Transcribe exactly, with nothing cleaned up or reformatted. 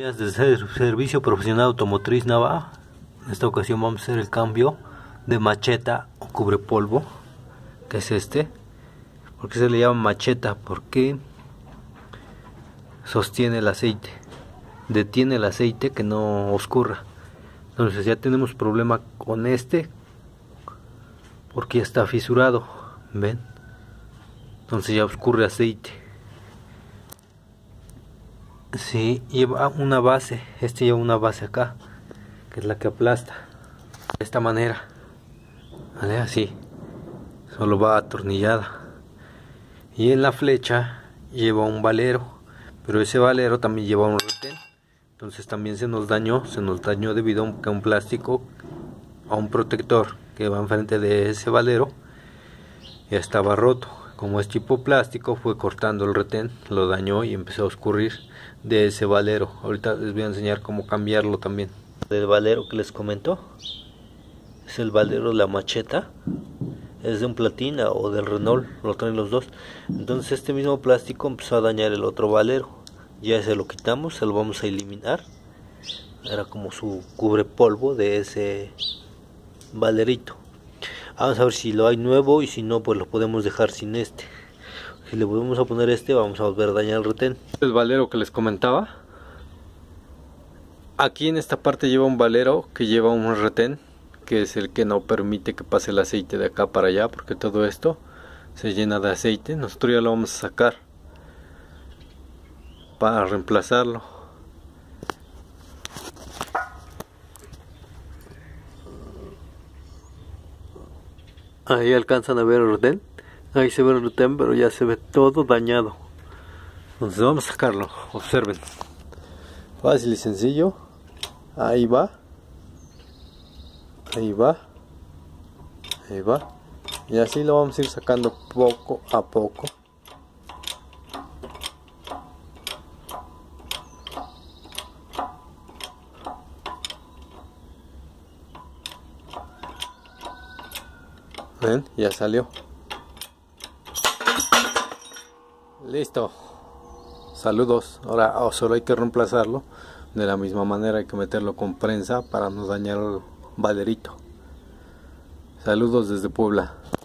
De ser Servicio Profesional Automotriz Nava. En esta ocasión vamos a hacer el cambio de macheta o cubrepolvo, que es este. ¿Por qué se le llama macheta? Porque sostiene el aceite, detiene el aceite que no oscurra. Entonces ya tenemos problema con este porque ya está fisurado, ven, entonces ya oscurre aceite. Sí, lleva una base, este lleva una base acá, que es la que aplasta, de esta manera, ¿vale? Así, solo va atornillada. Y en la flecha lleva un valero, pero ese valero también lleva un retén, entonces también se nos dañó, se nos dañó debido a un, a un plástico, a un protector que va enfrente de ese valero, ya estaba roto. Como es tipo plástico, fue cortando el retén, lo dañó y empezó a oscurrir de ese valero. Ahorita les voy a enseñar cómo cambiarlo también. El valero que les comento es el valero de la macheta, es de un Platina o del Renault, lo traen los dos. Entonces este mismo plástico empezó a dañar el otro valero, ya se lo quitamos, se lo vamos a eliminar. Era como su cubrepolvo de ese valerito. Vamos a ver si lo hay nuevo y si no, pues lo podemos dejar sin este. Si le volvemos a poner este, vamos a volver a dañar el retén. El valero que les comentaba, aquí en esta parte lleva un valero que lleva un retén, que es el que no permite que pase el aceite de acá para allá, porque todo esto se llena de aceite. Nosotros ya lo vamos a sacar para reemplazarlo. Ahí alcanzan a ver el retén, ahí se ve el retén, pero ya se ve todo dañado. Entonces vamos a sacarlo, observen, fácil y sencillo. Ahí va, ahí va, ahí va, y así lo vamos a ir sacando poco a poco. Ven, ya salió. Listo. Saludos. Ahora oh, solo hay que reemplazarlo. De la misma manera hay que meterlo con prensa para no dañar el valerito. Saludos desde Puebla.